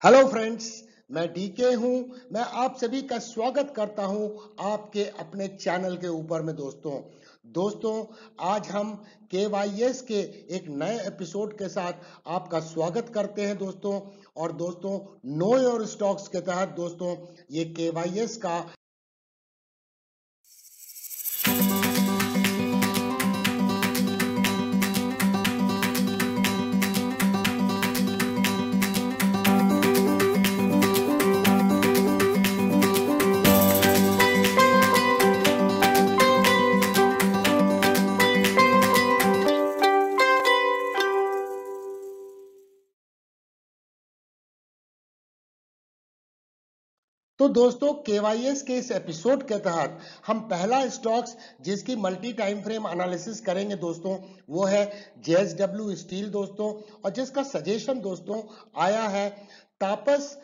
Hello friends, मैं DK हूं। मैं आप सभी का स्वागत करता हूं आपके अपने चैनल के ऊपर में। दोस्तों आज हम केवाईएस के एक नए एपिसोड के साथ आपका स्वागत करते हैं दोस्तों। और दोस्तों, नो योर स्टॉक्स के तहत दोस्तों ये केवाईएस का तो दोस्तों केवाईएस के इस एपिसोड के तहत हम पहला स्टॉक्स जिसकी मल्टी टाइम फ्रेम एनालिसिस करेंगे दोस्तों, वो है जेएसडब्ल्यू स्टील दोस्तों। और जिसका सजेशन दोस्तों आया है तापस।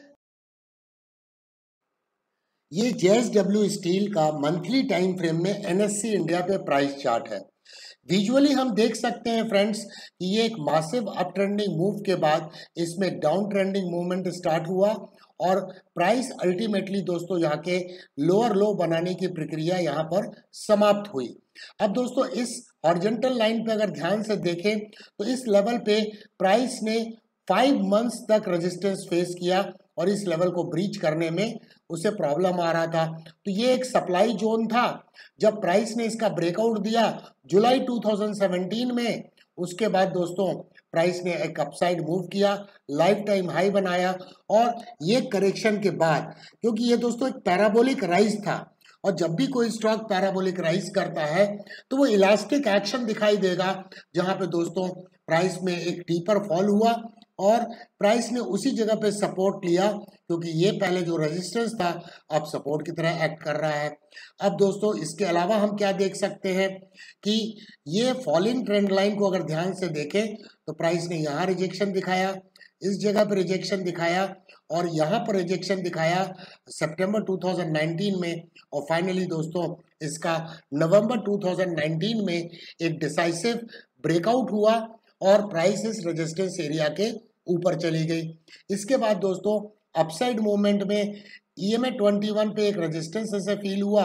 ये जेएसडब्ल्यू स्टील का मंथली टाइम फ्रेम में एनएससी इंडिया पे प्राइस चार्ट है। विजुअली हम देख सकते हैं फ्रेंड्स कि ये एक मासिव अप ट्रेंडिंग मूव के बाद इसमें डाउन ट्रेंडिंग मूवमेंट स्टार्ट हुआ और प्राइस अल्टीमेटली दोस्तों यहाँ के लोअर लो बनाने की प्रक्रिया यहाँ पर समाप्त हुई। अब दोस्तों इस हॉरिजॉन्टल लाइन पे अगर ध्यान से देखें तो इस लेवल पे प्राइस ने 5 मंथ्स तक रेजिस्टेंस फेस किया और इस लेवल को ब्रीच करने में उसे प्रॉब्लम आ रहा था। तो ये एक सप्लाई जोन था। जब प्राइस ने इसका ब्रेकआउट दिया जुलाई 2017 में, उसके बाद दोस्तों प्राइस ने एक अपसाइड मूव किया, लाइफ टाइम हाई बनाया। और ये करेक्शन के बाद, क्योंकि ये दोस्तों एक पैराबोलिक राइज था और जब भी कोई स्टॉक पैराबोलिक राइज करता है तो वो इलास्टिक एक्शन दिखाई देगा, जहां पे दोस्तों प्राइस में एक डीपर फॉल हुआ और प्राइस ने उसी जगह पे सपोर्ट लिया, क्योंकि ये पहले जो रेजिस्टेंस था अब सपोर्ट की तरह एक्ट कर रहा है। अब दोस्तों इसके अलावा हम क्या देख सकते हैं कि ये फॉलिंग ट्रेंड लाइन को अगर ध्यान से देखें तो प्राइस ने यहाँ रिजेक्शन दिखाया, इस जगह पर रिजेक्शन दिखाया और यहाँ पर रिजेक्शन दिखाया सितंबर 2019 में। और फाइनली दोस्तों इसका नवंबर 2019 में एक डिसाइसिव ब्रेकआउट हुआ और प्राइस इस रेजिस्टेंस एरिया के ऊपर चली गई। इसके बाद दोस्तों अपसाइड मूवमेंट में ईएमए 21 पे एक रेजिस्टेंस ऐसे फील हुआ।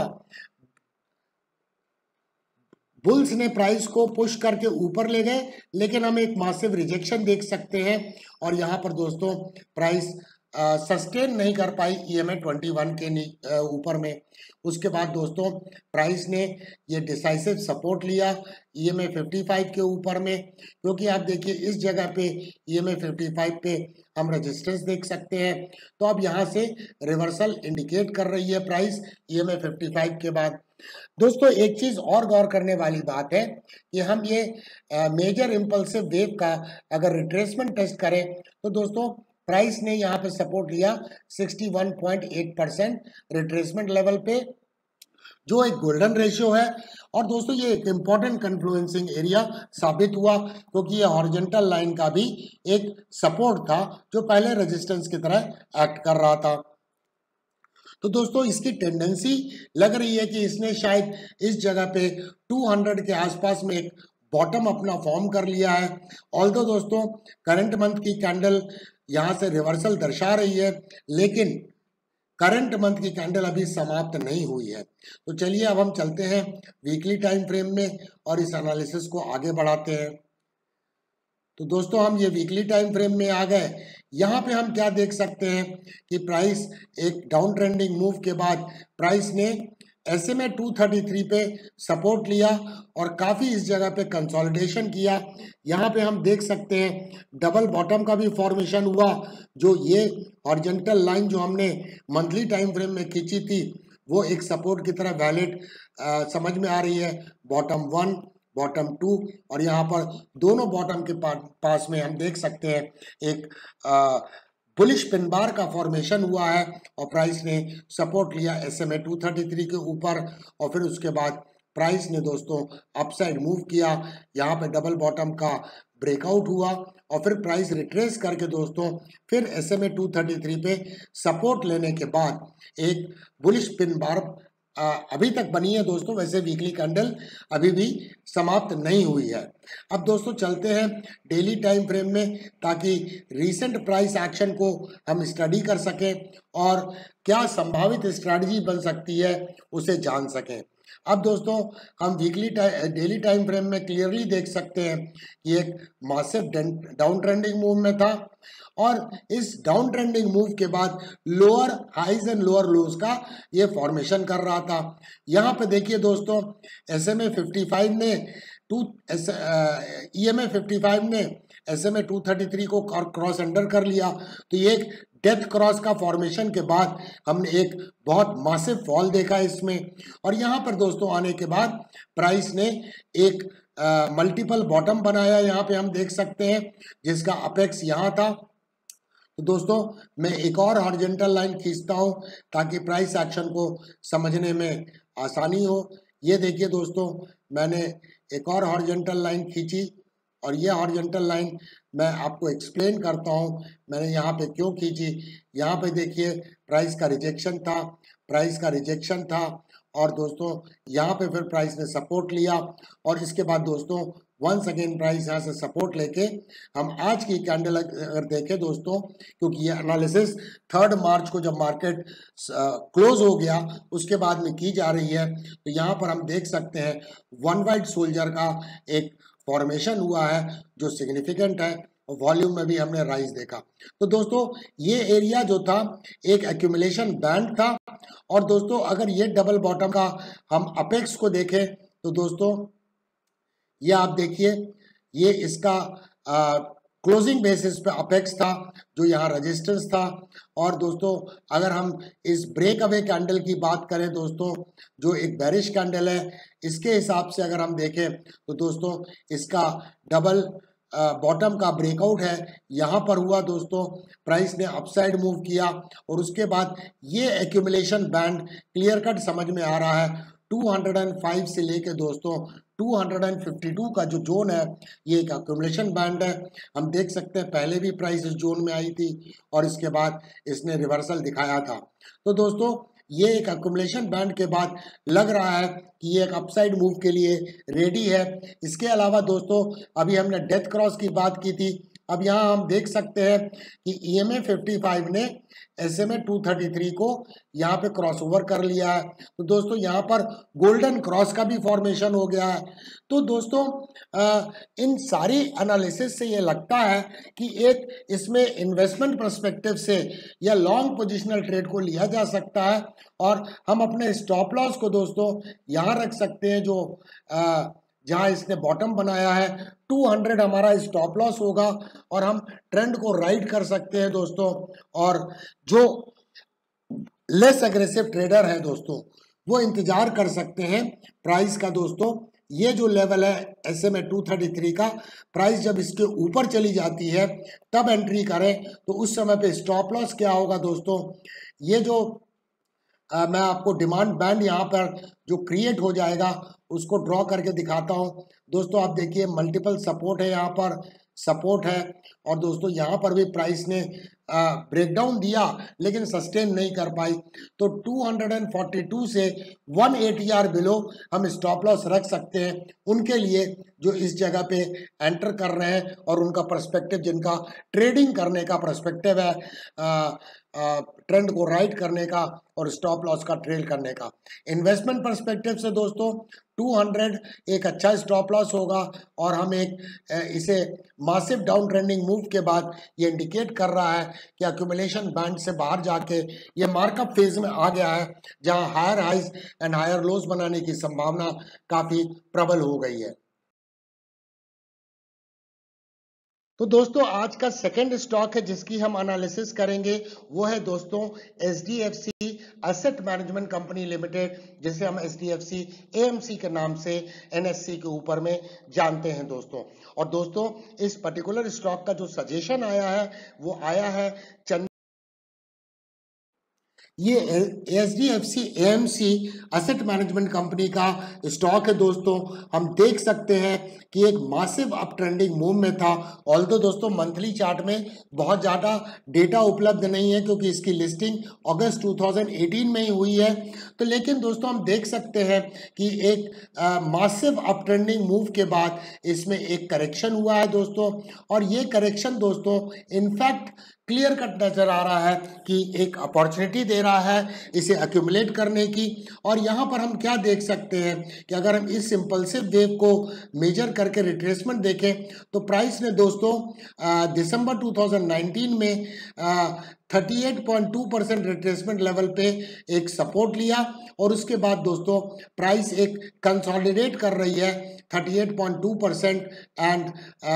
बुल्स ने प्राइस को पुश करके ऊपर ले गए, लेकिन हम एक मासिव रिजेक्शन देख सकते हैं और यहाँ पर दोस्तों प्राइस सस्टेन नहीं कर पाई ईएमए 21 के ऊपर में। उसके बाद दोस्तों प्राइस ने ये डिसाइसिव सपोर्ट लिया ईएमए 55 के ऊपर में, क्योंकि आप देखिए इस जगह पे ईएमए 55 पे हम रेजिस्टेंस देख सकते हैं। तो अब यहाँ से रिवर्सल इंडिकेट कर रही है प्राइस ईएमए 55 के बाद। दोस्तों एक चीज और गौर करने वाली बात है कि हम ये मेजर इम्पल्सिव वेव का अगर रिट्रेसमेंट टेस्ट करें तो दोस्तों प्राइस ने यहाँ पे सपोर्ट लिया 61.8% रिट्रेसमेंट लेवल पे, जो एक गोल्डन रेशियो है। और दोस्तों ये एक इंपॉर्टेंट कन्फ्लुएंसिंग एरिया साबित हुआ, क्योंकि ये हॉरिजॉन्टल लाइन का भी एक सपोर्ट था जो पहले रेजिस्टेंस की तरह एक्ट कर रहा था। तो दोस्तों इसकी टेंडेंसी लग रही है कि इसने शायद इस जगह पे 200 के आसपास में एक बॉटम अपना फॉर्म कर लिया है। ऑल्दो दोस्तों करंट मंथ की कैंडल यहाँ से रिवर्सल दर्शा रही है, लेकिन करंट मंथ की कैंडल अभी समाप्त नहीं हुई है। तो चलिए अब हम चलते हैं वीकली टाइम फ्रेम में और इस एनालिसिस को आगे बढ़ाते हैं। तो दोस्तों हम ये वीकली टाइम फ्रेम में आ गए। यहाँ पे हम क्या देख सकते हैं कि प्राइस एक डाउन ट्रेंडिंग मूव के बाद प्राइस ने SMA 233 पे सपोर्ट लिया और काफ़ी इस जगह पे कंसोलिडेशन किया। यहाँ पे हम देख सकते हैं डबल बॉटम का भी फॉर्मेशन हुआ, जो ये हॉरिजॉन्टल लाइन जो हमने मंथली टाइम फ्रेम में खींची थी वो एक सपोर्ट की तरह वैलिड समझ में आ रही है। बॉटम 1, बॉटम 2 और यहाँ पर दोनों बॉटम के पास में हम देख सकते हैं एक बुलिश पिन बार का फॉर्मेशन हुआ है और प्राइस ने सपोर्ट लिया SMA 233 के ऊपर। और फिर उसके बाद प्राइस ने दोस्तों अपसाइड मूव किया, यहाँ पे डबल बॉटम का ब्रेकआउट हुआ और फिर प्राइस रिट्रेस करके दोस्तों फिर SMA 233 पे सपोर्ट लेने के बाद एक बुलिश पिन बार अभी तक बनी है दोस्तों। वैसे वीकली कैंडल अभी भी समाप्त नहीं हुई है। अब दोस्तों चलते हैं डेली टाइम फ्रेम में, ताकि रीसेंट प्राइस एक्शन को हम स्टडी कर सकें और क्या संभावित स्ट्रैटेजी बन सकती है उसे जान सकें। अब दोस्तों हम डेली टाइम फ्रेम में क्लियरली देख सकते हैं कि एक मासिव डाउन ट्रेंडिंग मूव में था और इस डाउन ट्रेंडिंग मूव के बाद lower highs and lower lows का ये फॉर्मेशन कर रहा था। यहाँ पे देखिए दोस्तों, SMA 55 ने EMA 55 ने SMA 233 को क्रॉस अंडर कर लिया। तो ये एक डेथ क्रॉस का फॉर्मेशन के बाद हमने एक बहुत मासिव फॉल देखा इसमें, और यहाँ पर दोस्तों आने के बाद प्राइस ने एक मल्टीपल बॉटम बनाया। यहाँ पे हम देख सकते हैं जिसका अपेक्स यहाँ था। तो दोस्तों मैं एक और हॉरिजॉन्टल लाइन खींचता हूँ ताकि प्राइस एक्शन को समझने में आसानी हो। ये देखिए दोस्तों, मैंने एक और हॉरिजॉन्टल लाइन खींची और ये हॉरिजॉन्टल लाइन मैं आपको एक्सप्लेन करता हूँ मैंने यहाँ पे क्यों खींची। यहाँ पे देखिए प्राइस का रिजेक्शन था और दोस्तों यहाँ पे फिर प्राइस ने सपोर्ट लिया और इसके बाद दोस्तों वंस अगेन प्राइस यहाँ से सपोर्ट लेके हम आज की कैंडल अगर देखें दोस्तों, क्योंकि ये एनालिसिस 3 मार्च को जब मार्केट क्लोज हो गया उसके बाद में की जा रही है, तो यहाँ पर हम देख सकते हैं वन वाइट सोल्जर का एक फॉर्मेशन हुआ है जो सिग्निफिकेंट है, और वॉल्यूम में भी हमने राइज देखा। तो दोस्तों ये एरिया जो था एक एक्यूमुलेशन बैंड था, और दोस्तों अगर ये डबल बॉटम का हम अपेक्स को देखें तो दोस्तों ये आप देखिए, ये इसका क्लोजिंग बेसिस पे अपेक्स था जो यहाँ रेजिस्टेंस था। और दोस्तों अगर हम इस ब्रेक अवे कैंडल की बात करें दोस्तों, जो एक बेरिश कैंडल है, इसके हिसाब से अगर हम देखें तो दोस्तों इसका डबल बॉटम का ब्रेकआउट है यहाँ पर हुआ दोस्तों। प्राइस ने अपसाइड मूव किया और उसके बाद ये एक्यूमुलेशन बैंड क्लियर कट समझ में आ रहा है 205 से लेके दोस्तों 252 का जो जोन है ये एक एक्यूमुलेशन बैंड है। हम देख सकते हैं पहले भी प्राइस इस जोन में आई थी और इसके बाद इसने रिवर्सल दिखाया था। तो दोस्तों ये एक एक्यूमुलेशन बैंड के बाद लग रहा है कि ये एक अपसाइड मूव के लिए रेडी है। इसके अलावा दोस्तों अभी हमने डेथ क्रॉस की बात की थी, अब यहाँ हम देख सकते हैं कि EMA 55 ने SMA 233 को यहाँ पे क्रॉसओवर कर लिया है। तो दोस्तों यहाँ पर गोल्डन क्रॉस का भी फॉर्मेशन हो गया है। तो दोस्तों इन सारी एनालिसिस से ये लगता है कि एक इसमें इन्वेस्टमेंट पर्सपेक्टिव से या लॉन्ग पोजिशनल ट्रेड को लिया जा सकता है, और हम अपने स्टॉप लॉस को दोस्तों यहाँ रख सकते हैं जो जहाँ इसने बॉटम बनाया है 200 हमारा स्टॉप लॉस होगा, और हम ट्रेंड को राइड कर सकते हैं दोस्तों। और जो लेस एग्रेसिव ट्रेडर है दोस्तों वो इंतजार कर सकते हैं प्राइस का। दोस्तों ये जो लेवल है SMA 233 का, प्राइस जब इसके ऊपर चली जाती है तब एंट्री करें। तो उस समय पे स्टॉप लॉस क्या होगा दोस्तों, ये जो मैं आपको डिमांड बैंड यहाँ पर जो क्रिएट हो जाएगा उसको ड्रॉ करके दिखाता हूँ। दोस्तों आप देखिए मल्टीपल सपोर्ट है, यहाँ पर सपोर्ट है, और दोस्तों यहाँ पर भी प्राइस ने ब्रेकडाउन दिया लेकिन सस्टेन नहीं कर पाई। तो 242 से 180 बिलो हम स्टॉप लॉस रख सकते हैं उनके लिए जो इस जगह पे एंटर कर रहे हैं और उनका पर्सपेक्टिव, जिनका ट्रेडिंग करने का पर्सपेक्टिव है, ट्रेंड को राइड करने का और स्टॉप लॉस का ट्रेल करने का। इन्वेस्टमेंट पर्सपेक्टिव से दोस्तों 200 एक अच्छा स्टॉप लॉस होगा, और हम एक इसे मासिव डाउन ट्रेंडिंग मूव के बाद ये इंडिकेट कर रहा है कि एक्यूमुलेशन बैंड से बाहर जाके ये मार्कअप फेज में आ गया है, जहां higher highs and higher lows बनाने की संभावना काफी प्रबल हो गई है। तो दोस्तों आज का सेकंड स्टॉक है जिसकी हम एनालिसिस करेंगे वो है दोस्तों HDFC asset management company limited, जिसे हम HDFC AMC के नाम से NSE के ऊपर में जानते हैं दोस्तों। और दोस्तों इस पर्टिकुलर स्टॉक का जो सजेशन आया है वो आया है ये HDFC AMC asset management company का स्टॉक है दोस्तों। हम देख सकते हैं कि एक मासिव अप ट्रेंडिंग मूव में था। ऑल्दो दोस्तों मंथली चार्ट में बहुत ज़्यादा डेटा उपलब्ध नहीं है क्योंकि इसकी लिस्टिंग अगस्त 2018 में ही हुई है। तो लेकिन दोस्तों हम देख सकते हैं कि एक मासिव अप ट्रेंडिंग मूव के बाद इसमें एक करेक्शन हुआ है दोस्तों, और ये करेक्शन दोस्तों इनफैक्ट क्लियर कट नजर आ रहा है कि एक अपॉर्चुनिटी दे रहा है इसे एक्यूमुलेट करने की। और यहाँ पर हम क्या देख सकते हैं कि अगर हम इस इम्पल्सिव वेव को मेजर करके रिट्रेसमेंट देखें तो प्राइस ने दोस्तों दिसंबर 2019 में 38.2% रिट्रेसमेंट लेवल पे एक सपोर्ट लिया, और उसके बाद दोस्तों प्राइस एक कंसोलिडेट कर रही है 38.2% एंड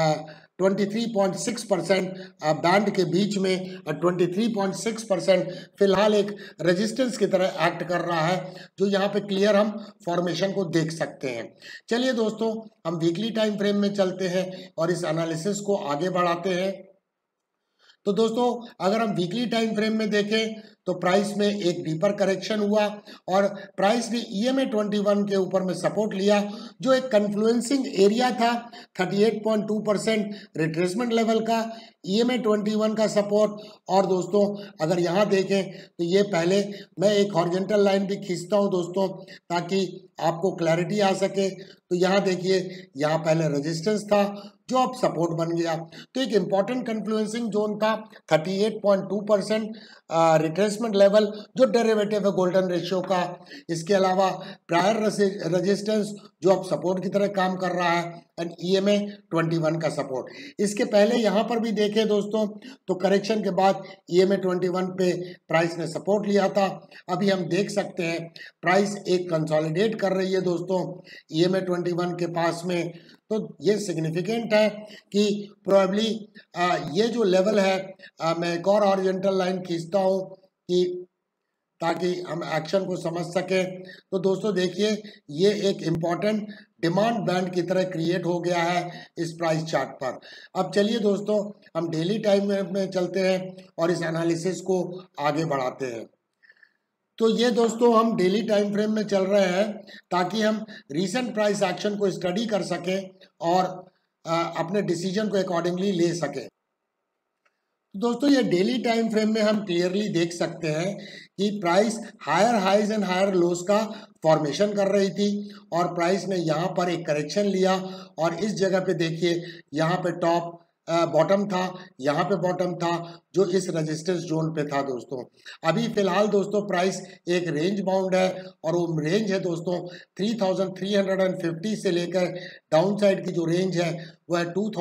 23.6% बैंड के बीच में। 23.6% फिलहाल एक रेजिस्टेंस की तरह एक्ट कर रहा है, जो यहाँ पे क्लियर हम फॉर्मेशन को देख सकते हैं। चलिए दोस्तों हम वीकली टाइम फ्रेम में चलते हैं और इस एनालिसिस को आगे बढ़ाते हैं। तो दोस्तों अगर हम वीकली टाइम फ्रेम में देखें तो प्राइस में एक डीपर करेक्शन हुआ और प्राइस ने EMA 21 के ऊपर में सपोर्ट लिया, जो एक कन्फ्लुएंसिंग एरिया था 38.2% रिट्रेसमेंट लेवल का, EMA 21 का सपोर्ट। और दोस्तों अगर यहाँ देखें तो ये पहले मैं एक हॉरिजॉन्टल लाइन भी खींचता हूँ दोस्तों ताकि आपको क्लैरिटी आ सके। तो यहाँ देखिए, यहाँ पहले रेजिस्टेंस था जो अब सपोर्ट बन गया। तो एक इम्पॉर्टेंट कन्फ्लुएंसिंग जोन था 38.2% रिट्रेसमेंट लेवल, जो डेरिवेटिव है गोल्डन रेशियो का। इसके अलावा प्रायर रेजिस्टेंस जो अब सपोर्ट की तरह काम कर रहा है, एंड EMA 21 का सपोर्ट। इसके पहले यहाँ पर भी देखें दोस्तों तो करेक्शन के बाद EMA 21 पे प्राइस ने सपोर्ट लिया था। अभी हम देख सकते हैं प्राइस एक कंसोलिडेट कर रही है दोस्तों EMA 21 के पास में। तो ये सिग्निफिकेंट है कि प्रोबेबली ये जो लेवल है, मैं एक और हॉरिजॉन्टल लाइन खींचता हूँ कि ताकि हम एक्शन को समझ सकें। तो दोस्तों देखिए, ये एक इम्पॉर्टेंट डिमांड बैंड की तरह क्रिएट हो गया है इस प्राइस चार्ट पर। अब चलिए दोस्तों हम डेली टाइम में चलते हैं और इस एनालिसिस को आगे बढ़ाते हैं। तो ये दोस्तों हम डेली टाइम फ्रेम में चल रहे हैं ताकि हम रीसेंट प्राइस एक्शन को स्टडी कर सकें और अपने डिसीजन को अकॉर्डिंगली ले सकें। दोस्तों ये डेली टाइम फ्रेम में हम क्लियरली देख सकते हैं कि price higher highs and higher lows का फॉर्मेशन कर रही थी, और प्राइस ने यहाँ पर एक करेक्शन लिया और इस जगह पे देखिए यहाँ पे टॉप बॉटम था, यहाँ पे बॉटम था जो इस रेजिस्टेंस जोन पे था दोस्तों। अभी फिलहाल दोस्तों प्राइस एक रेंज बाउंड है, और वो रेंज है दोस्तों 3350 से लेकर डाउन साइड की जो रेंज है वो है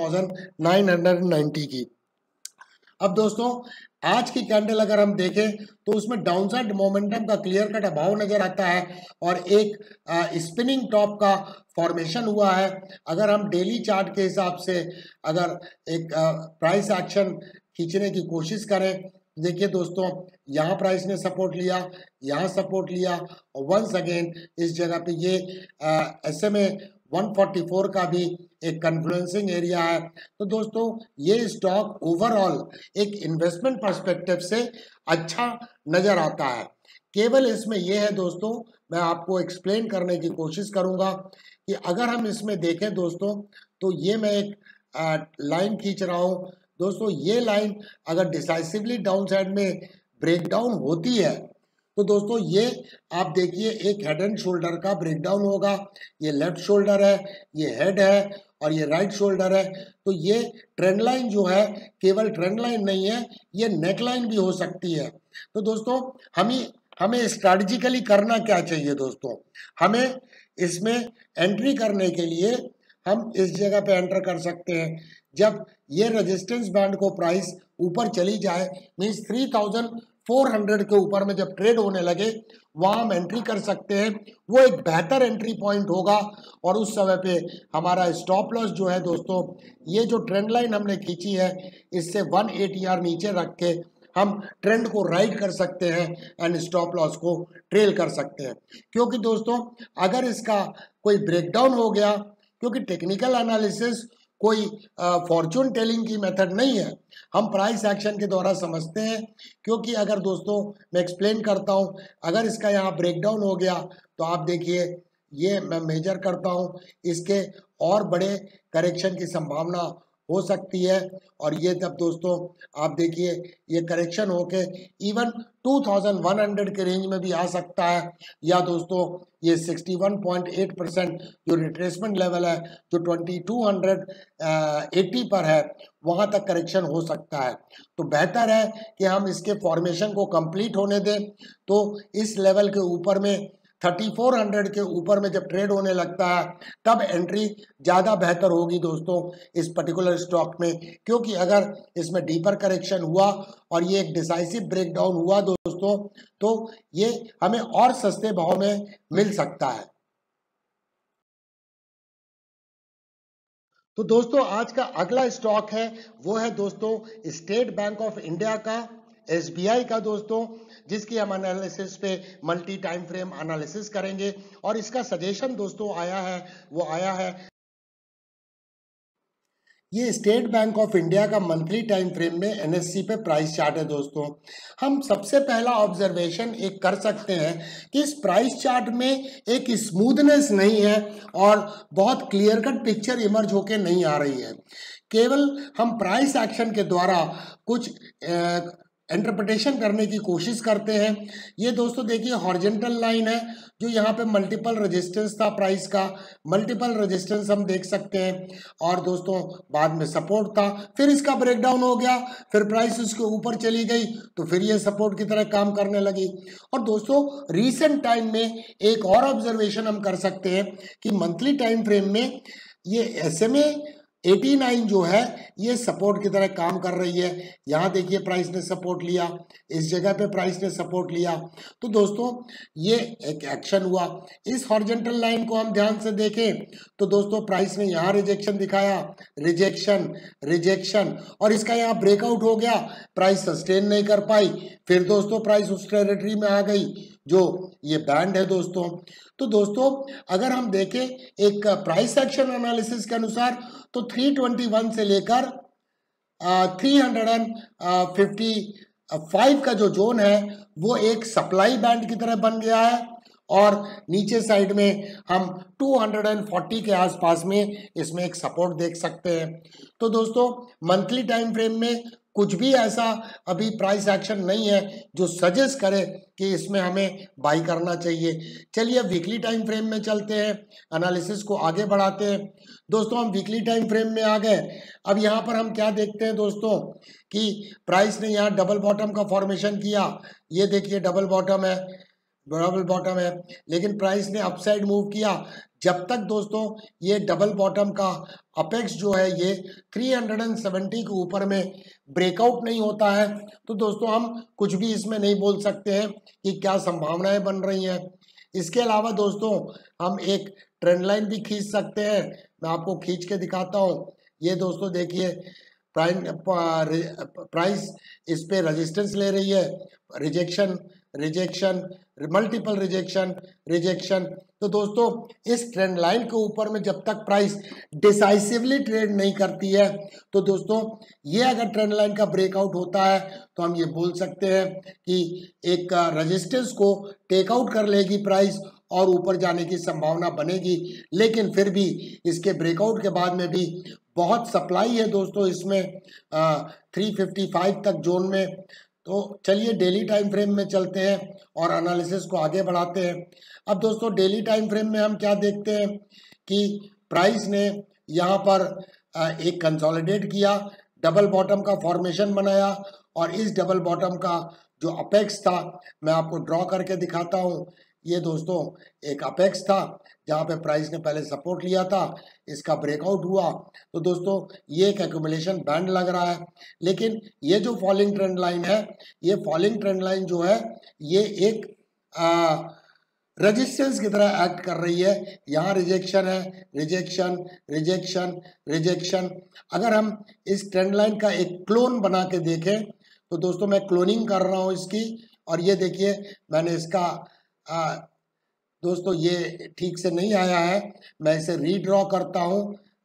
2990 की। अब दोस्तों आज की कैंडल अगर हम देखें तो उसमें डाउनसाइड मोमेंटम का क्लियर कट अभाव नजर आता है और एक स्पिनिंग टॉप का फॉर्मेशन हुआ है। अगर हम डेली चार्ट के हिसाब से अगर एक प्राइस एक्शन खींचने की कोशिश करें, देखिए दोस्तों यहाँ प्राइस ने सपोर्ट लिया, यहाँ सपोर्ट लिया, और वंस अगेन इस जगह पे ये SMA 144 का भी एक कन्फ्लुएंसिंग एरिया है। तो दोस्तों ये स्टॉक ओवरऑल एक इन्वेस्टमेंट पर्सपेक्टिव से अच्छा नजर आता है। केवल इसमें यह है दोस्तों, मैं आपको एक्सप्लेन करने की कोशिश करूंगा कि अगर हम इसमें देखें दोस्तों तो ये मैं एक लाइन खींच रहा हूं दोस्तों। ये लाइन अगर डिसाइसिवली डाउन साइड में ब्रेकडाउन होती है तो दोस्तों ये आप देखिए एक हेड एंड शोल्डर का ब्रेकडाउन होगा। ये लेफ्ट शोल्डर है, ये हेड है, और ये राइट शोल्डर है। तो ये ट्रेंड लाइन जो है केवल ट्रेंड लाइन नहीं है, ये नेक लाइन भी हो सकती है। तो दोस्तों हमें स्ट्रैटेजिकली करना क्या चाहिए दोस्तों, हमें इसमें एंट्री करने के लिए हम इस जगह पे एंटर कर सकते हैं जब ये रेजिस्टेंस बैंड को प्राइस ऊपर चली जाए, मीन्स 3400 के ऊपर में जब ट्रेड होने लगे वहां हम एंट्री कर सकते हैं। वो एक बेहतर एंट्री पॉइंट होगा, और उस समय पे हमारा स्टॉप लॉस जो है दोस्तों, ये जो ट्रेंड लाइन हमने खींची है इससे 1 ATR नीचे रख के हम ट्रेंड को राइड कर सकते हैं एंड स्टॉप लॉस को ट्रेल कर सकते हैं। क्योंकि दोस्तों अगर इसका कोई ब्रेकडाउन हो गया, क्योंकि टेक्निकल एनालिसिस कोई फॉर्चून टेलिंग की मेथड नहीं है, हम प्राइस एक्शन के द्वारा समझते हैं। क्योंकि अगर दोस्तों मैं एक्सप्लेन करता हूं, अगर इसका यहाँ ब्रेकडाउन हो गया तो आप देखिए ये मैं मेजर करता हूं, इसके और बड़े करेक्शन की संभावना हो सकती है। और ये तब दोस्तों आप देखिए ये करेक्शन होके इवन 2100 के रेंज में भी आ सकता है, या दोस्तों ये 61.8% जो रिट्रेसमेंट लेवल है जो 2280 पर है वहां तक करेक्शन हो सकता है। तो बेहतर है कि हम इसके फॉर्मेशन को कंप्लीट होने दें। तो इस लेवल के ऊपर में 3400 के ऊपर में जब ट्रेड होने लगता है तब एंट्री ज़्यादा बेहतर होगी दोस्तों इस पर्टिकुलर स्टॉक में। क्योंकि अगर इसमें डीपर करेक्शन हुआ और ये एक डिसाइसिव ब्रेकडाउन हुआ दोस्तों तो ये हमें और सस्ते भाव में मिल सकता है। तो दोस्तों आज का अगला स्टॉक है वो है दोस्तों स्टेट बैंक ऑफ इंडिया का, एसबीआई का दोस्तों, जिसकी हम एनालिसिस पे मल्टी टाइम फ्रेम एनालिसिस करेंगे। और इसका सजेशन दोस्तों आया है वो आया है, ये स्टेट बैंक ऑफ इंडिया का मंथली टाइम फ्रेम में एनएससी पे प्राइस चार्ट है दोस्तों। हम सबसे पहला ऑब्जर्वेशन एक कर सकते हैं कि इस प्राइस चार्ट में एक स्मूथनेस नहीं है और बहुत क्लियर कट पिक्चर इमर्ज होके नहीं आ रही है। केवल हम प्राइस एक्शन के द्वारा कुछ इंटरप्रिटेशन करने की कोशिश करते हैं। ये दोस्तों देखिए हॉरिजॉन्टल लाइन है जो यहाँ पे मल्टीपल रेजिस्टेंस था, प्राइस का मल्टीपल रेजिस्टेंस हम देख सकते हैं। और दोस्तों बाद में सपोर्ट था, फिर इसका ब्रेकडाउन हो गया, फिर प्राइस उसके ऊपर चली गई तो फिर ये सपोर्ट की तरह काम करने लगी। और दोस्तों रीसेंट टाइम में एक और ऑब्जर्वेशन हम कर सकते हैं कि मंथली टाइम फ्रेम में ये SMA 89 जो है ये सपोर्ट की तरह काम कर रही है। यहाँ देखिए प्राइस ने सपोर्ट लिया, इस जगह पे प्राइस ने सपोर्ट लिया। तो दोस्तों ये एक एक्शन हुआ। इस हॉरिजॉन्टल लाइन को हम ध्यान से देखें तो दोस्तों प्राइस ने यहाँ रिजेक्शन दिखाया, रिजेक्शन रिजेक्शन, और इसका यहाँ ब्रेकआउट हो गया, प्राइस सस्टेन नहीं कर पाई, फिर दोस्तों प्राइस उस टेरिटरी में आ गई जो ये बैंड है दोस्तों। तो दोस्तों अगर हम देखें एक प्राइस एक्शन एनालिसिस के अनुसार तो 321 से लेकर 355 का जो जोन है वो एक सप्लाई बैंड की तरह बन गया है। और नीचे साइड में हम 240 के आसपास में इसमें एक सपोर्ट देख सकते हैं। तो दोस्तों मंथली टाइम फ्रेम में कुछ भी ऐसा अभी प्राइस एक्शन नहीं है जो सजेस्ट करे कि इसमें हमें बाई करना चाहिए। चलिए वीकली टाइम फ्रेम में चलते हैं, एनालिसिस को आगे बढ़ाते हैं। दोस्तों हम वीकली टाइम फ्रेम में आ गए। अब यहाँ पर हम क्या देखते हैं दोस्तों कि प्राइस ने यहाँ डबल बॉटम का फॉर्मेशन किया, ये देखिए डबल बॉटम है, डबल बॉटम है, लेकिन प्राइस ने अपसाइड मूव किया। जब तक दोस्तों ये डबल बॉटम का अपेक्स जो है ये 370 के ऊपर में ब्रेकआउट नहीं होता है तो दोस्तों हम कुछ भी इसमें नहीं बोल सकते हैं कि क्या संभावनाएं बन रही हैं। इसके अलावा दोस्तों हम एक ट्रेंड लाइन भी खींच सकते हैं, मैं आपको खींच के दिखाता हूँ। ये दोस्तों देखिए प्राइस इस पे रेजिस्टेंस ले रही है, rejection rejection, multiple rejection rejection. तो दोस्तों इस ट्रेंड लाइन के ऊपर में जब तक प्राइस डिसाइसिवली ट्रेड नहीं करती है तो दोस्तों ये अगर ट्रेंड लाइन का ब्रेकआउट होता है तो हम ये बोल सकते हैं कि एक रेजिस्टेंस को टेकआउट कर लेगी प्राइस और ऊपर जाने की संभावना बनेगी। लेकिन फिर भी इसके ब्रेकआउट के बाद में भी बहुत सप्लाई है दोस्तों इसमें 355 तक जोन में। तो चलिए डेली टाइम फ्रेम में चलते हैं और एनालिसिस को आगे बढ़ाते हैं। अब दोस्तों डेली टाइम फ्रेम में हम क्या देखते हैं कि प्राइस ने यहाँ पर एक कंसोलिडेट किया, डबल बॉटम का फॉर्मेशन बनाया और इस डबल बॉटम का जो अपेक्स था मैं आपको ड्रॉ करके दिखाता हूँ। ये दोस्तों एक अपेक्स था जहाँ पे प्राइस ने पहले सपोर्ट लिया था, इसका ब्रेकआउट हुआ तो दोस्तों ये एक एक्यूमुलेशन बैंड लग रहा है। लेकिन ये जो फॉलिंग ट्रेंड लाइन है, ये फॉलिंग ट्रेंड लाइन जो है ये एक रेजिस्टेंस की तरह एक्ट कर रही है। यहाँ रिजेक्शन है, रिजेक्शन रिजेक्शन रिजेक्शन। अगर हम इस ट्रेंड लाइन का एक क्लोन बना के देखें तो दोस्तों मैं क्लोनिंग कर रहा हूँ इसकी, और ये देखिए मैंने इसका दोस्तों ये ठीक से नहीं आया है, मैं इसे रीड्रॉ करता हूँ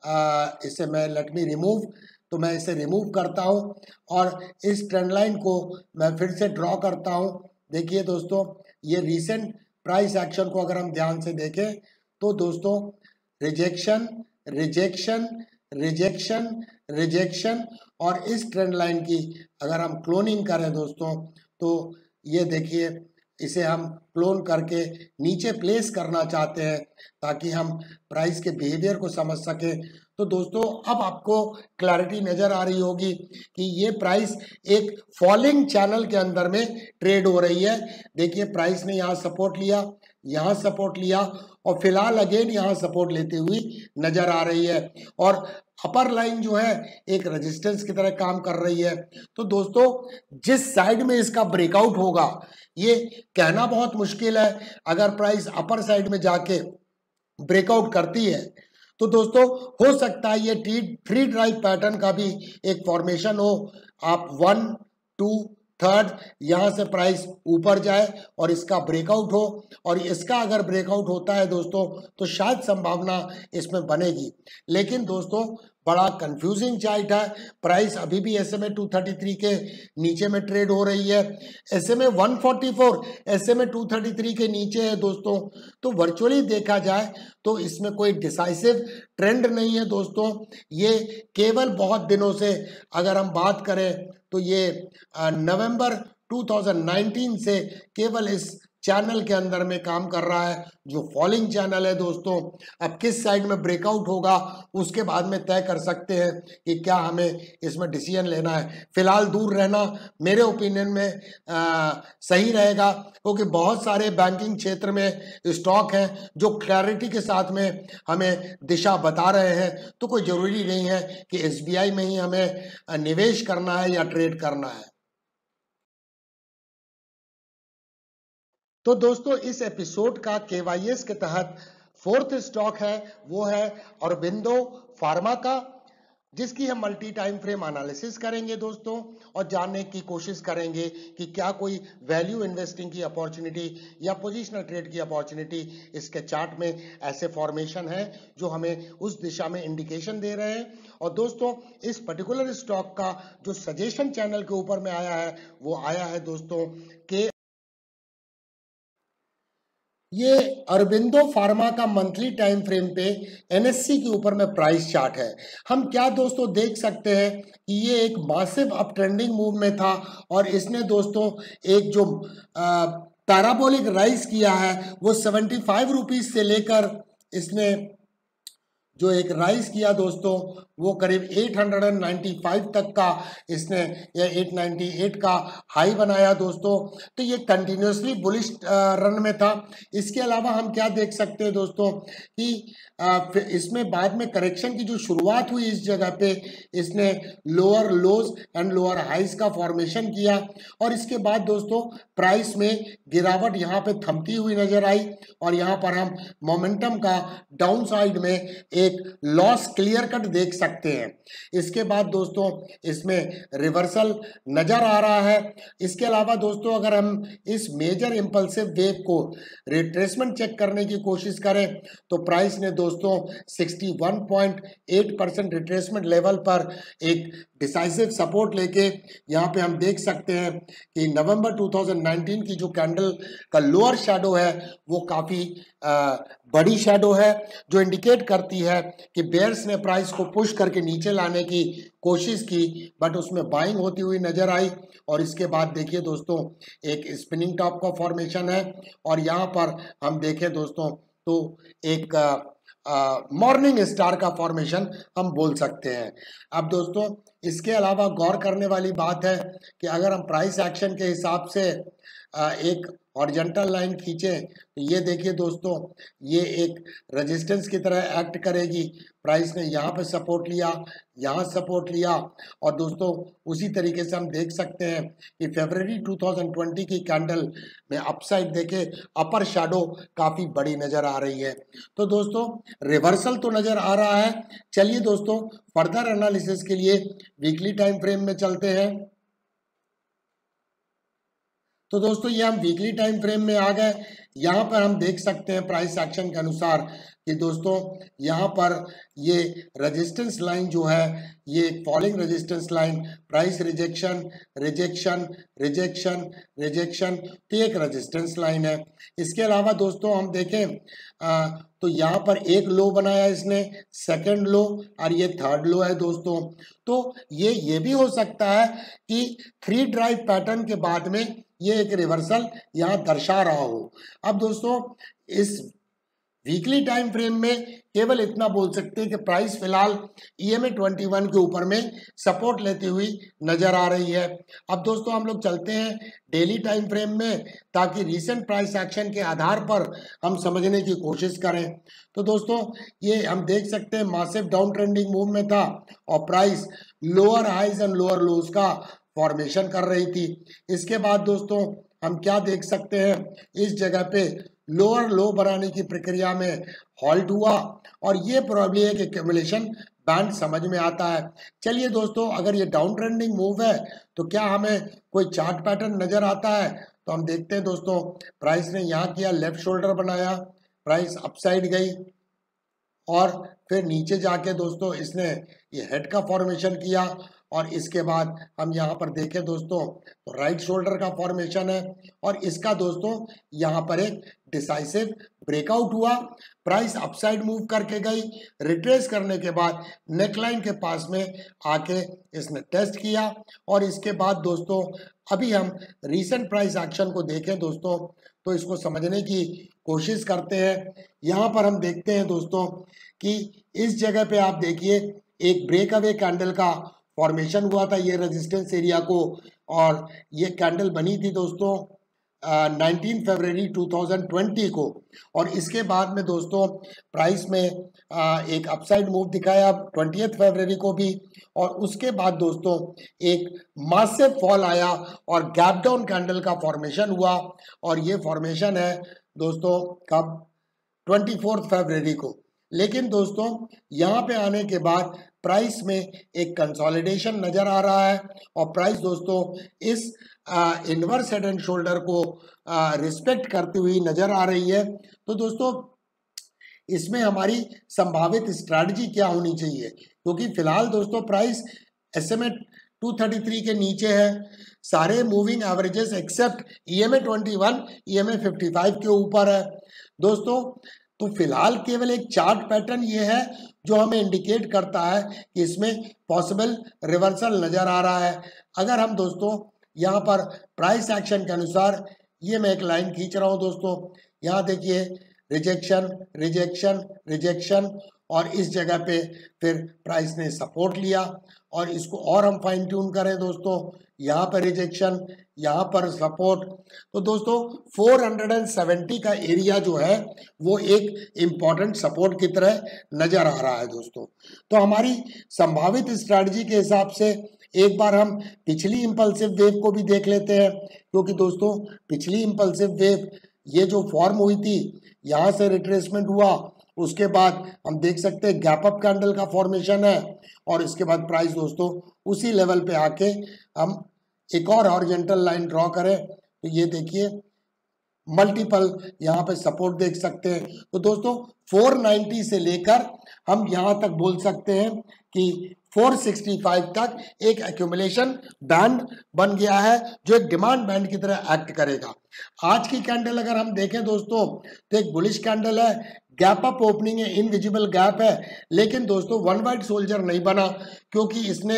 इसे मैं लेट मी रिमूव, तो मैं इसे रिमूव करता हूँ और इस ट्रेंड लाइन को मैं फिर से ड्रॉ करता हूँ। देखिए दोस्तों, ये रीसेंट प्राइस एक्शन को अगर हम ध्यान से देखें तो दोस्तों रिजेक्शन, रिजेक्शन, रिजेक्शन, रिजेक्शन, और इस ट्रेंड लाइन की अगर हम क्लोनिंग करें दोस्तों तो ये देखिए, इसे हम क्लोन करके नीचे प्लेस करना चाहते हैं ताकि हम प्राइस के बिहेवियर को समझ सकें। तो दोस्तों अब आपको क्लैरिटी नजर आ रही होगी कि ये प्राइस एक फॉलिंग चैनल के अंदर में ट्रेड हो रही है। देखिए प्राइस ने यहाँ सपोर्ट लिया, यहाँ सपोर्ट लिया और फिलहाल अगेन यहाँ सपोर्ट लेती हुई नजर आ रही है और अपर लाइन जो है एक रेजिस्टेंस की तरह काम कर रही है। तो दोस्तों जिस साइड में इसका ब्रेकआउट होगा ये कहना बहुत मुश्किल है। अगर प्राइस अपर साइड में जाके ब्रेकआउट करती है तो दोस्तों हो सकता है ये थ्री ड्राइव पैटर्न का भी एक फॉर्मेशन हो। आप 1, 2, 3 यहाँ से प्राइस ऊपर जाए और इसका ब्रेकआउट हो, और इसका अगर ब्रेकआउट होता है दोस्तों तो शायद संभावना इसमें बनेगी। लेकिन दोस्तों बड़ा कंफ्यूजिंग चार्ट है। प्राइस अभी भी SMA 233 के नीचे में ट्रेड हो रही है, SMA 144 SMA 233 के नीचे है दोस्तों। तो वर्चुअली देखा जाए तो इसमें कोई डिसाइसिव ट्रेंड नहीं है दोस्तों। ये केवल बहुत दिनों से अगर हम बात करें तो ये नवंबर 2019 से केवल इस चैनल के अंदर में काम कर रहा है जो फॉलिंग चैनल है दोस्तों। अब किस साइड में ब्रेकआउट होगा उसके बाद में तय कर सकते हैं कि क्या हमें इसमें डिसीजन लेना है। फिलहाल दूर रहना मेरे ओपिनियन में सही रहेगा, क्योंकि बहुत सारे बैंकिंग क्षेत्र में स्टॉक हैं जो क्लैरिटी के साथ में हमें दिशा बता रहे हैं। तो कोई जरूरी नहीं है कि SBI में ही हमें निवेश करना है या ट्रेड करना है। तो दोस्तों इस एपिसोड का KYS के तहत फोर्थ स्टॉक है वो है ऑरोबिंदो फार्मा का, जिसकी हम मल्टी टाइम फ्रेम एनालिसिस करेंगे दोस्तों और जानने की कोशिश करेंगे कि क्या कोई वैल्यू इन्वेस्टिंग की अपॉर्चुनिटी या पोजिशनल ट्रेड की अपॉर्चुनिटी इसके चार्ट में ऐसे फॉर्मेशन है जो हमें उस दिशा में इंडिकेशन दे रहे हैं। और दोस्तों इस पर्टिकुलर स्टॉक का जो सजेशन चैनल के ऊपर में आया है वो आया है दोस्तों के ये अरबिंदो फार्मा का मंथली टाइम फ्रेम पे NSE के ऊपर में प्राइस चार्ट है। हम क्या दोस्तों देख सकते हैं कि ये एक मासिव अप ट्रेंडिंग मूव में था और इसने दोस्तों एक जो पैराबोलिक राइज किया है वो 75 रुपीज से लेकर इसने जो एक राइज किया दोस्तों वो करीब 895 तक का इसने या 898 का हाई बनाया दोस्तों। तो ये कंटिन्यूसली बुलिश रन में था। इसके अलावा हम क्या देख सकते हैं दोस्तों कि इसमें बाद में करेक्शन की जो शुरुआत हुई इस जगह पे इसने lower lows and lower highs का फॉर्मेशन किया और इसके बाद दोस्तों प्राइस में गिरावट यहाँ पे थमती हुई नजर आई और यहाँ पर हम मोमेंटम का डाउन साइड में एक लॉस क्लियर कट देख सकते हैं। इसके बाद दोस्तों इसमें रिवर्सल नजर आ रहा है। इसके अलावा दोस्तों अगर हम इस मेजर इंपल्सिव वेव को रिट्रेसमेंट चेक करने की कोशिश करें तो प्राइस ने दोस्तों 61.8% रिट्रेसमेंट लेवल पर एक डिसाइसिव सपोर्ट लेके यहाँ पे हम देख सकते हैं कि नवंबर 2019 की जो कैंडल का लोअर शैडो है वो काफी बड़ी शैडो है जो इंडिकेट करती है कि बेयर्स ने प्राइस को पुश करके नीचे लाने की कोशिश की बट उसमें बाइंग होती हुई नजर आई। और इसके बाद देखिए दोस्तों एक स्पिनिंग टॉप का फॉर्मेशन है और यहाँ पर हम देखें दोस्तों तो एक मॉर्निंग स्टार का फॉर्मेशन हम बोल सकते हैं। अब दोस्तों इसके अलावा गौर करने वाली बात है कि अगर हम प्राइस एक्शन के हिसाब से एक हॉरिजॉन्टल लाइन खींचें तो ये देखिए दोस्तों ये एक रेजिस्टेंस की तरह एक्ट करेगी। प्राइस ने यहाँ पे सपोर्ट लिया, यहाँ सपोर्ट लिया और दोस्तों उसी तरीके से हम देख सकते हैं कि फरवरी 2020 की कैंडल में अपसाइड देखे अपर शैडो काफ़ी बड़ी नज़र आ रही है। तो दोस्तों रिवर्सल तो नज़र आ रहा है। चलिए दोस्तों फर्दर एनालिसिस के लिए वीकली टाइम फ्रेम में चलते हैं। तो दोस्तों ये हम वीकली टाइम फ्रेम में आ गए। यहाँ पर हम देख सकते हैं प्राइस एक्शन के अनुसार कि दोस्तों यहाँ पर ये रेजिस्टेंस लाइन जो है ये falling resistance line, price rejection rejection rejection rejection, तो एक रेजिस्टेंस लाइन है। इसके अलावा दोस्तों हम देखें तो यहाँ पर एक लो बनाया इसने, सेकंड लो, और ये थर्ड लो है दोस्तों। तो ये भी हो सकता है कि 3 ड्राइव पैटर्न के बाद में ये एक रिवर्सल यहाँ दर्शा रहा हो। अब दोस्तों इस वीकली टाइम फ्रेम में केवल इतना बोल सकते हैं कि प्राइस फिलहाल EMA 21 के ऊपर में सपोर्ट लेती हुई नजर आ रही है। अब दोस्तों हम लोग चलते हैं डेली टाइम फ्रेम में, ताकि रीसेंट प्राइस एक्शन के आधार पर हम समझने की कोशिश करें। तो दोस्तों ये हम देख सकते हैं मासिव डाउन ट्रेंडिंग मूव में था और price lower highs and lower lows का फॉर्मेशन कर रही थी। इसके बाद दोस्तों हम क्या देख सकते हैं, इस जगह पे लोअर लो बनाने की प्रक्रिया में हॉल्ट हुआ और ये प्रॉब्ली एक एक्यूमुलेशन बैंड समझ में आता है। चलिए दोस्तों, अगर ये डाउन ट्रेंडिंग मूव है तो क्या हमें कोई चार्ट पैटर्न नजर आता है? तो हम देखते हैं दोस्तों, प्राइस ने यहाँ किया, लेफ्ट शोल्डर बनाया, प्राइस अपसाइड गई और फिर नीचे जाके दोस्तों इसने ये हेड का फॉर्मेशन किया और इसके बाद हम यहाँ पर देखें दोस्तों तो राइट शोल्डर का फॉर्मेशन है और इसका दोस्तों यहाँ पर एक डिसाइसिव ब्रेकआउट हुआ। प्राइस अपसाइड मूव करके गई, रिट्रेस करने के बाद नेकलाइन के पास में आके इसने टेस्ट किया और इसके बाद दोस्तों अभी हम रीसेंट प्राइस एक्शन को देखें दोस्तों तो इसको समझने की कोशिश करते हैं। यहाँ पर हम देखते हैं दोस्तों कि इस जगह पे आप देखिए एक ब्रेक अवे कैंडल का फॉर्मेशन हुआ था ये रेजिस्टेंस एरिया को, और ये कैंडल बनी थी दोस्तों 19 फरवरी 2020 को और इसके बाद में दोस्तों प्राइस में एक अपसाइड मूव दिखाया 20 फरवरी को भी और उसके बाद दोस्तों एक मासिव फॉल आया और गैप डाउन कैंडल का फॉर्मेशन हुआ और ये फॉर्मेशन है दोस्तों कब 24 फरवरी को। लेकिन दोस्तों यहाँ पे आने के बाद प्राइस में एक कंसोलिडेशन नजर आ रहा है और प्राइस दोस्तों इस इनवर्स हेड एंड शोल्डर को रिस्पेक्ट करती हुई नजर आ रही है। तो दोस्तों इसमें हमारी संभावित स्ट्रैटेजी क्या होनी चाहिए, क्योंकि फिलहाल दोस्तों प्राइस SMA 233 के नीचे है, सारे moving averages except EMA 21 EMA 55 के ऊपर है दोस्तों। तो फिलहाल केवल एक चार्ट पैटर्न ये है जो हमें इंडिकेट करता है कि इसमें पॉसिबल रिवर्सल नजर आ रहा है। अगर हम दोस्तों यहाँ पर प्राइस एक्शन के अनुसार ये मैं एक लाइन खींच रहा हूँ दोस्तों, यहाँ देखिए रिजेक्शन रिजेक्शन रिजेक्शन और इस जगह पे फिर प्राइस ने सपोर्ट लिया और इसको और हम फाइन ट्यून करें दोस्तों, यहाँ पर रिजेक्शन, यहाँ पर सपोर्ट। तो दोस्तों 470 का एरिया जो है वो एक इम्पॉर्टेंट सपोर्ट की तरह नजर आ रहा है दोस्तों। तो हमारी संभावित स्ट्रैटेजी के हिसाब से एक बार हम पिछली इंपल्सिव वेव को भी देख लेते हैं, क्योंकि दोस्तों पिछली इंपल्सिव वेव ये जो फॉर्म हुई थी यहाँ से रिट्रेसमेंट हुआ, उसके बाद हम देख सकते हैं गैप अप कैंडल का फॉर्मेशन है और इसके बाद प्राइस दोस्तों उसी लेवल पे आके हम एक और हॉरिजॉन्टल लाइन ड्रॉ करें तो ये देखिए मल्टीपल यहाँ पे सपोर्ट देख सकते हैं। तो दोस्तों 490 से लेकर हम यहाँ तक बोल सकते हैं कि 465 तक एक एक्यूमुलेशन बैंड बन गया है जो एक डिमांड बैंड की तरह एक्ट करेगा। आज की कैंडल अगर हम देखें दोस्तों तो एक बुलिश कैंडल है, गैप अप ओपनिंग है, इनविजिबल गैप है, लेकिन दोस्तों वन वाइट सोल्जर नहीं बना क्योंकि इसने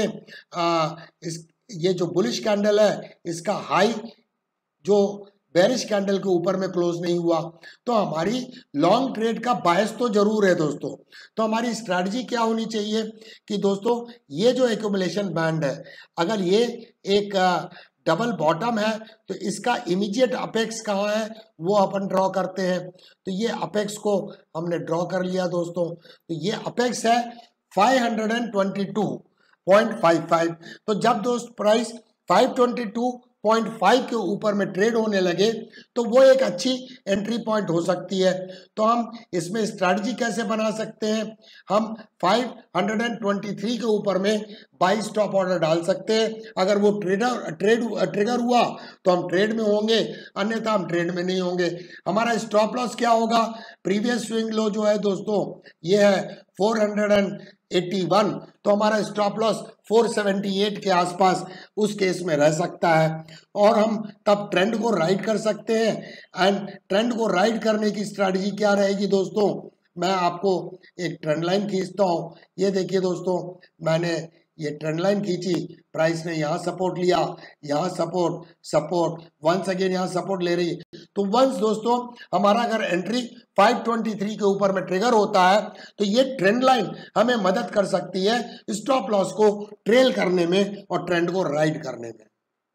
ये जो बुलिश कैंडल है इसका हाई जो बेरिश कैंडल के ऊपर में क्लोज नहीं हुआ। तो हमारी लॉन्ग ट्रेड का बायस तो जरूर है दोस्तों। तो हमारी स्ट्रैटेजी क्या होनी चाहिए कि दोस्तों ये जो एक्यूमुलेशन बैंड है अगर ये एक डबल बॉटम है तो इसका इमीडिएट अपेक्स कहाँ है वो अपन ड्रॉ करते हैं। तो ये अपेक्स को हमने ड्रॉ कर लिया दोस्तों, तो ये अपेक्स है 522.55। तो जब दोस्त प्राइस 522 0.5 के ऊपर में ट्रेड होने लगे तो वो एक अच्छी एंट्री पॉइंट हो सकती है। तो हम इसमें स्ट्रैटेजी कैसे बना सकते हैं, हम 523 के ऊपर में बाई स्टॉप ऑर्डर डाल सकते हैं। अगर वो ट्रिगर हुआ तो हम ट्रेड में होंगे, अन्यथा हम ट्रेड में नहीं होंगे। हमारा स्टॉप लॉस क्या होगा, प्रीवियस स्विंग लो जो है दोस्तों ये है 481, तो हमारा स्टॉप लॉस 478 के आसपास उस केस में रह सकता है और हम तब ट्रेंड को राइड कर सकते हैं। एंड ट्रेंड को राइड करने की स्ट्रैटेजी क्या रहेगी दोस्तों, मैं आपको एक ट्रेंड लाइन खींचता हूँ। ये देखिए दोस्तों, मैंने ये ट्रेंड लाइन खींची, प्राइस ने यहाँ सपोर्ट लिया, यहाँ सपोर्ट वंस अगेन यहाँ सपोर्ट ले रही है। तो वंस दोस्तों हमारा अगर एंट्री 523 के ऊपर में ट्रिगर होता है तो ये ट्रेंड लाइन हमें मदद कर सकती है स्टॉप लॉस को ट्रेल करने में और ट्रेंड को राइड करने में।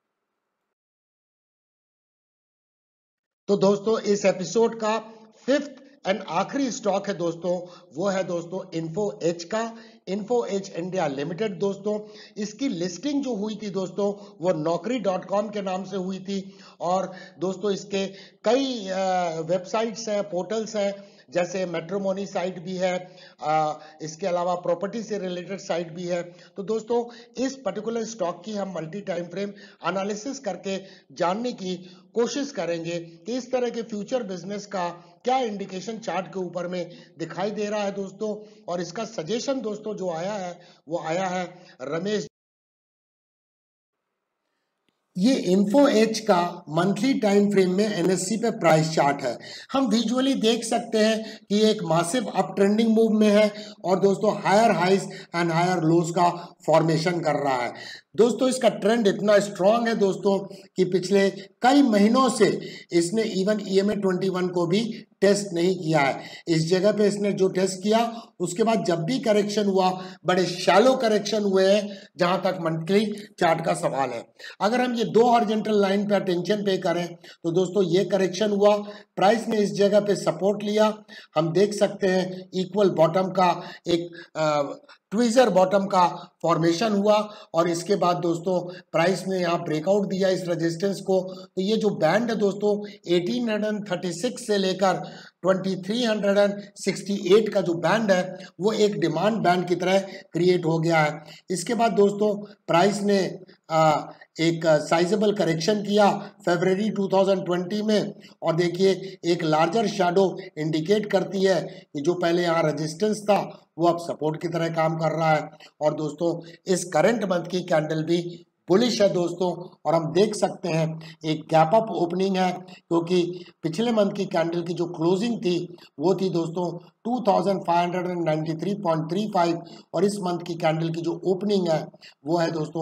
तो दोस्तों इस एपिसोड का 5th एंड आखिरी स्टॉक है दोस्तों, वो है दोस्तों इन्फो एज का, इन्फो एज इंडिया लिमिटेड। दोस्तों इसकी लिस्टिंग जो हुई थी दोस्तों वो naukri.com के नाम से हुई थी और दोस्तों इसके कई वेबसाइट्स हैं, पोर्टल्स हैं, जैसे मैट्रिमोनी साइट भी है, इसके अलावा प्रॉपर्टी से रिलेटेड साइट भी है। तो दोस्तों इस पर्टिकुलर स्टॉक की हम मल्टी टाइम फ्रेम एनालिसिस करके जानने की कोशिश करेंगे कि इस तरह के फ्यूचर बिजनेस का क्या इंडिकेशन चार्ट के ऊपर में दिखाई दे रहा है दोस्तों। और इसका सजेशन दोस्तों जो आया है वो आया है रमेश। ये इन्फो एज का मंथली टाइम फ्रेम में एनएससी पे प्राइस चार्ट है। हम विजुअली देख सकते हैं कि एक मासिव अप ट्रेंडिंग मूव में है और दोस्तों higher highs and higher lows का फॉर्मेशन कर रहा है। दोस्तों इसका ट्रेंड इतना स्ट्रांग है दोस्तों कि पिछले कई महीनों से इसने इवन EMA 21 को भी टेस्ट नहीं किया है। इस जगह पे इसने जो टेस्ट किया उसके बाद जब भी करेक्शन हुआ बड़े शैलो करेक्शन हुए हैं जहां तक मंथली चार्ट का सवाल है। अगर हम ये दो हॉरिजॉन्टल लाइन पे अटेंशन पे करें तो दोस्तों ये करेक्शन हुआ, प्राइस ने इस जगह पे सपोर्ट लिया, हम देख सकते हैं इक्वल बॉटम का एक ट्विजर बॉटम का फॉर्मेशन हुआ और इसके बाद दोस्तों प्राइस ने यहाँ ब्रेकआउट दिया इस रेजिस्टेंस को। तो ये जो बैंड है दोस्तों 1836 से लेकर 2368 का जो बैंड है वो एक डिमांड बैंड की तरह क्रिएट हो गया है। इसके बाद दोस्तों प्राइस ने एक साइजेबल करेक्शन किया फरवरी 2020 में और देखिए एक लार्जर शैडो इंडिकेट करती है कि जो पहले यहाँ रेजिस्टेंस था वो अब सपोर्ट की तरह काम कर रहा है। और दोस्तों इस करंट मंथ की कैंडल भी बुलिश है दोस्तों और हम देख सकते हैं एक गैप अप ओपनिंग है क्योंकि पिछले मंथ की कैंडल की जो क्लोजिंग थी वो थी दोस्तों 2593.35 और इस मंथ की कैंडल की जो ओपनिंग है वो है दोस्तों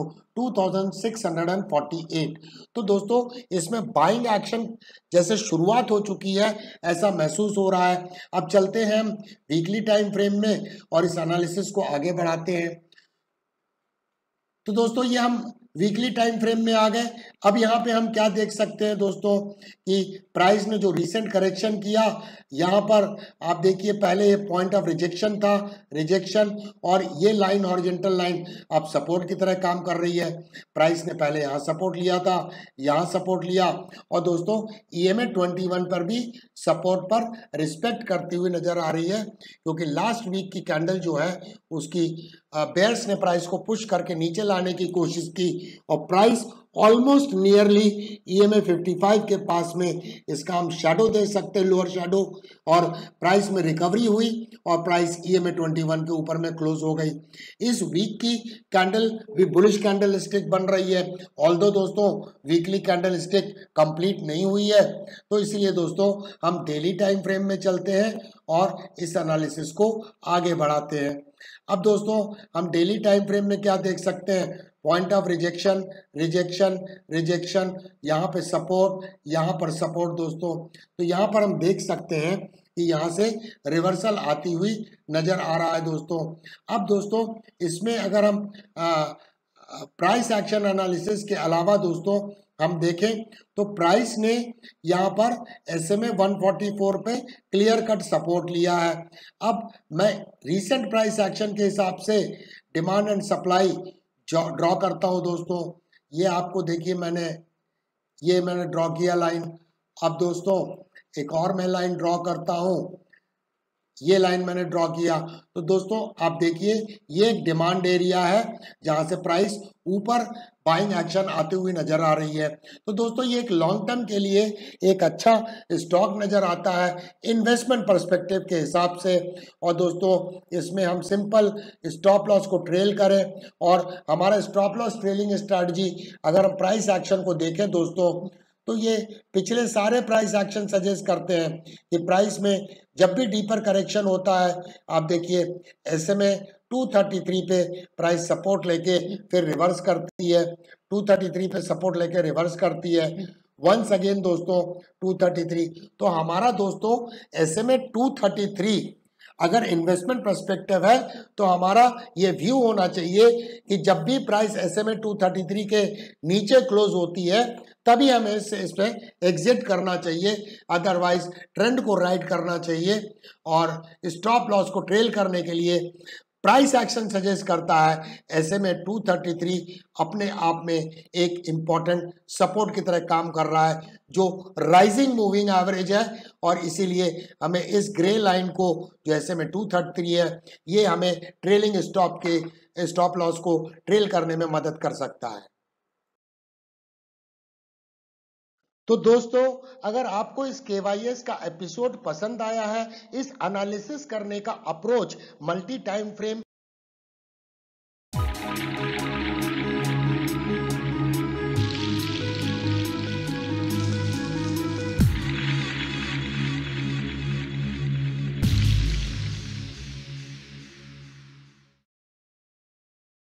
2648। तो दोस्तों इसमें बाइंग एक्शन जैसे शुरुआत हो चुकी है ऐसा महसूस हो रहा है। अब चलते हैं हम वीकली टाइम फ्रेम में और इस एनालिसिस को आगे बढ़ाते हैं। तो दोस्तों ये हम वीकली टाइम फ्रेम में आ गए। अब यहाँ पे हम क्या देख सकते हैं दोस्तों कि प्राइस ने जो रिसेंट करेक्शन किया यहाँ पर आप देखिए पहले ये पॉइंट ऑफ रिजेक्शन था, रिजेक्शन और ये लाइन हॉरिजॉन्टल लाइन अब सपोर्ट की तरह काम कर रही है। प्राइस ने पहले यहाँ सपोर्ट लिया था, यहाँ सपोर्ट लिया और दोस्तों EMA 21 पर भी सपोर्ट पर रिस्पेक्ट करती हुई नजर आ रही है क्योंकि लास्ट वीक की कैंडल जो है उसकी बेयर्स ने प्राइस को पुश करके नीचे लाने की कोशिश की और प्राइस ऑलमोस्ट नियरली EMA 55 के पास में इसका हम शेडो दे सकते हैं, लोअर शेडो, और प्राइस में रिकवरी हुई और प्राइस EMA 21 के ऊपर में क्लोज हो गई। इस वीक की कैंडल भी बुलिश कैंडल स्टिक बन रही है, ऑल्दो दोस्तों वीकली कैंडल स्टिक कंप्लीट नहीं हुई है। तो इसलिए दोस्तों हम डेली टाइम फ्रेम में चलते हैं और इस एनालिसिस को आगे बढ़ाते हैं। अब दोस्तों हम डेली टाइम फ्रेम में क्या देख सकते हैं, point of rejection, rejection, rejection, यहाँ पे सपोर्ट, यहाँ पर सपोर्ट दोस्तों। तो यहाँ पर हम देख सकते हैं कि यहाँ से रिवर्सल आती हुई नजर आ रहा है दोस्तों। अब दोस्तों इसमें अगर हम प्राइस एक्शन एनालिसिस के अलावा दोस्तों हम देखें तो प्राइस ने यहाँ पर SMA 144 पे क्लियर कट सपोर्ट लिया है। अब मैं रीसेंट प्राइस एक्शन के हिसाब से डिमांड एंड सप्लाई ड्रॉ करता हूँ दोस्तों। ये आपको देखिए मैंने ये मैंने ड्रॉ किया लाइन। अब दोस्तों एक और मैं लाइन ड्रॉ करता हूं, ये लाइन मैंने ड्रॉ किया। तो दोस्तों आप देखिए ये एक डिमांड एरिया है जहां से प्राइस ऊपर बाइंग एक्शन आते हुए नजर आ रही है। तो दोस्तों ये एक लॉन्ग टर्म के लिए एक अच्छा स्टॉक नजर आता है इन्वेस्टमेंट पर्सपेक्टिव के हिसाब से। और दोस्तों इसमें हम सिंपल स्टॉप लॉस को ट्रेल करें, और हमारा स्टॉप लॉस ट्रेलिंग स्ट्रैटेजी अगर हम प्राइस एक्शन को देखें दोस्तों, तो ये पिछले सारे प्राइस एक्शन सजेस्ट करते हैं कि प्राइस में जब भी डीपर करेक्शन होता है, आप देखिए ऐसे में 233 पे प्राइस सपोर्ट लेके फिर रिवर्स करती है, 233 पे सपोर्ट लेके रिवर्स करती है, वंस अगेन दोस्तों 233। तो हमारा दोस्तों ऐसे में 233 अगर इन्वेस्टमेंट पर्सपेक्टिव है तो हमारा ये व्यू होना चाहिए कि जब भी प्राइस SMA 233 के नीचे क्लोज होती है तभी हमें इस पे एग्जिट करना चाहिए, अदरवाइज ट्रेंड को राइड करना चाहिए। और स्टॉप लॉस को ट्रेल करने के लिए प्राइस एक्शन सजेस्ट करता है SMA 233 अपने आप में एक इंपॉर्टेंट सपोर्ट की तरह काम कर रहा है जो राइजिंग मूविंग एवरेज है, और इसीलिए हमें इस ग्रे लाइन को जो SMA 233 है ये हमें ट्रेलिंग स्टॉप लॉस को ट्रेल करने में मदद कर सकता है। तो दोस्तों अगर आपको इस KYS का एपिसोड पसंद आया है, इस एनालिसिस करने का अप्रोच मल्टी टाइम फ्रेम